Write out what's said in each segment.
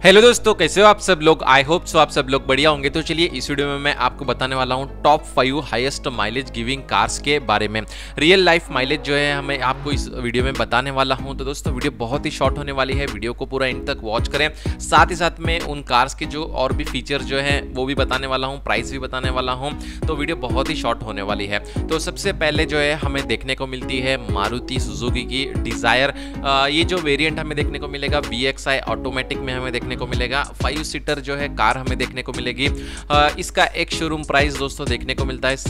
Hello दोस्तों, कैसे हो आप सब लोग। आई होप सो आप सब लोग बढ़िया होंगे। तो चलिए इस वीडियो में मैं आपको बताने वाला हूँ top 5 highest mileage giving cars के बारे में। रियल लाइफ माइलेज जो है हमें आपको इस वीडियो में बताने वाला हूँ। तो दोस्तों वीडियो बहुत ही शॉर्ट होने वाली है, वीडियो को पूरा एंड तक वॉच करें। साथ ही साथ में उन कार्स के जो और भी फीचर जो है वो भी बताने वाला हूँ, प्राइस भी बताने वाला हूँ। तो वीडियो बहुत ही शॉर्ट होने वाली है। तो सबसे पहले जो है हमें देखने को मिलती है मारुति सुजुकी की डिजायर। ये जो वेरिएंट हमें देखने को मिलेगा VXI ऑटोमेटिक में हमें देखने को मिलेगा। 5 सीटर जो है कार हमें देखने को मिलेगी। इसका एक शोरूम प्राइस दोस्तों देखने को मिलता है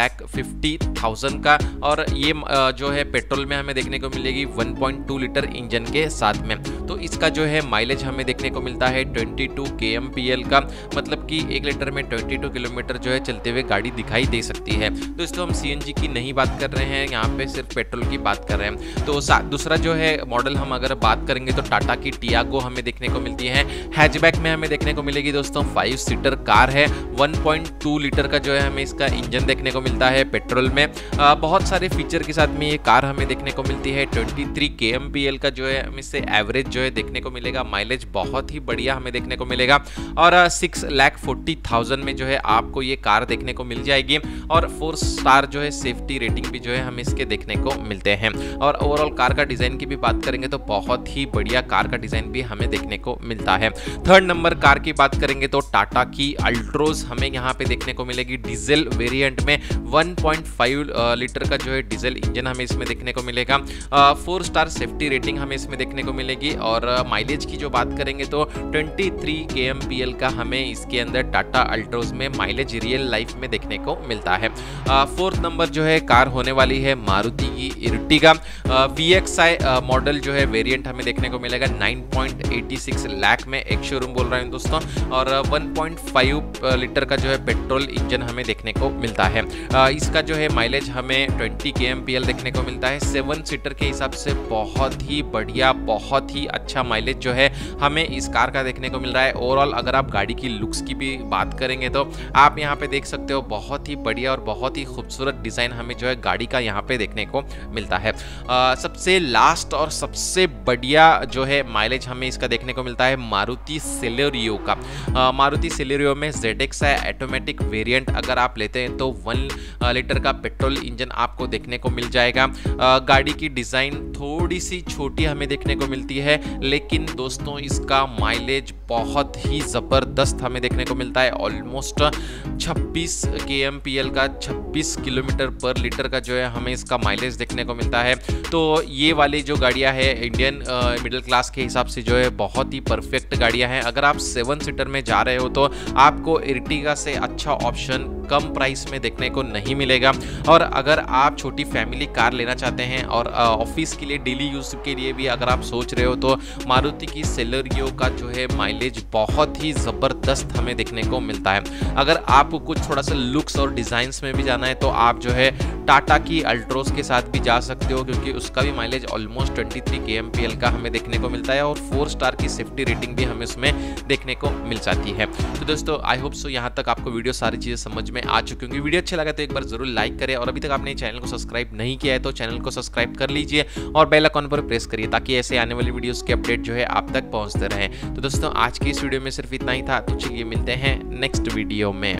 7,50,000 का। और ये जो है पेट्रोल में हमें देखने को मिलेगी 1.2 लीटर इंजन के साथ में। तो इसका जो है माइलेज हमें देखने को मिलता है 22 kmpl का, मतलब कि 1 लीटर में 22 किलोमीटर जो है चलते हुए गाड़ी दिखाई दे सकती है। दोस्तों हम CNG की नहीं बात कर रहे हैं, यहाँ पे सिर्फ पेट्रोल की बात कर रहे हैं। तो दूसरा जो है मॉडल हम अगर बात करेंगे तो टाटा की टियागो हमें देखने को मिलती है। हैचबैक में हमें देखने को मिलेगी दोस्तों। 5 सीटर कार है, 1.2 लीटर का जो है हमें इसका इंजन देखने को मिलता है पेट्रोल में। बहुत सारे फीचर के साथ में ये कार हमें देखने को मिलती है। 23 kmpl का जो है हमें इससे एवरेज जो है देखने को मिलेगा। माइलेज बहुत ही बढ़िया हमें देखने को मिलेगा। और 6,40,000 में जो है आपको ये कार देखने को मिल जाएगी। और 4 स्टार जो है सेफ्टी रेटिंग भी जो है हमें इसके देखने को मिलते हैं। और ओवरऑल कार का डिजाइन की भी बात करेंगे तो बहुत ही बढ़िया कार का डिजाइन भी हमें देखने को मिलता है। थर्ड नंबर कार की बात करेंगे तो टाटा की अल्ट्रोज हमें यहाँ पे देखने को मिलेगी। डीजल वेरिएंट में 1.5 लीटर का जो है डीजल इंजन हमें इसमें देखने को मिलेगा। 4 स्टार सेफ्टी रेटिंग हमें इसमें देखने को मिलेगी। और माइलेज की जो बात करेंगे तो 23 kmpl का हमें इसके अंदर टाटा अल्ट्रोज में माइलेज रियल लाइफ में देखने को मिलता है। फोर्थ नंबर जो है कार होने वाली है मारुति की इर्टिगा। VXI मॉडल जो है वेरिएंट हमें देखने को मिलेगा 9.86 लाख में, एक शोरूम बोल रहे हैं दोस्तों। और 1.5 लीटर का जो है पेट्रोल इंजन हमें देखने को मिलता है। इसका जो है माइलेज हमें 20 kmpl देखने को मिलता है। 7 सीटर के हिसाब से बहुत ही बढ़िया, बहुत ही अच्छा माइलेज जो है हमें इस कार का देखने को मिल रहा है। ओवरऑल अगर आप गाड़ी की लुक्स की भी बात करेंगे तो आप यहाँ पे देख सकते हो बहुत ही बढ़िया और बहुत ही खूबसूरत डिजाइन हमें जो है गाड़ी का यहाँ पे देखने को मिलता है। सबसे लास्ट और सबसे बढ़िया जो है माइलेज हमें इसका देखने को मिलता है मारुति सेलेरियो का। मारुति सेलेरियो में ZXI ऑटोमेटिक वेरिएंट अगर आप लेते हैं तो 1 लीटर का पेट्रोल इंजन आपको देखने को मिल जाएगा। गाड़ी की डिज़ाइन थोड़ी सी छोटी हमें देखने को मिलती है, लेकिन दोस्तों इसका माइलेज बहुत ही ज़बरदस्त हमें देखने को मिलता है। ऑलमोस्ट 26 kmpl का, 26 किलोमीटर पर लीटर का जो है हमें इसका माइलेज देखने को मिलता है। तो ये वाली जो गाड़ियाँ है इंडियन मिडिल क्लास के हिसाब से जो है बहुत ही परफेक्ट गाड़ियाँ हैं। अगर आप 7 सीटर में जा रहे हो तो आपको इर्टिगा से अच्छा ऑप्शन कम प्राइस में देखने को नहीं मिलेगा। और अगर आप छोटी फैमिली कार लेना चाहते हैं और ऑफिस के लिए, डेली यूज के लिए भी अगर आप सोच रहे हो तो मारुति की सेलेरियो का जो है माइलेज बहुत ही ज़बरदस्त हमें देखने को मिलता है। अगर आपको कुछ थोड़ा सा लुक्स और डिज़ाइंस में भी जाना है तो आप जो है टाटा की अल्ट्रोज के साथ भी जा सकते हो, क्योंकि उसका भी माइलेज ऑलमोस्ट 23 kmpl का हमें देखने को मिलता है। और 4 स्टार की सेफ्टी रेटिंग भी हमें उसमें देखने को मिल जाती है। तो दोस्तों आई होप सो यहाँ तक आपको वीडियो सारी चीज़ें समझ में आ चुकी होंगी। वीडियो अच्छा लगा तो एक बार जरूर लाइक करें, और अभी तक आपने चैनल को सब्सक्राइब नहीं किया है तो चैनल को सब्सक्राइब कर लीजिए और बेल आइकन पर प्रेस करिए, ताकि ऐसे आने वाली वीडियोस के अपडेट जो है आप तक पहुंचते रहें। तो दोस्तों आज की इस वीडियो में सिर्फ इतना ही था। तो चलिए मिलते हैं नेक्स्ट वीडियो में।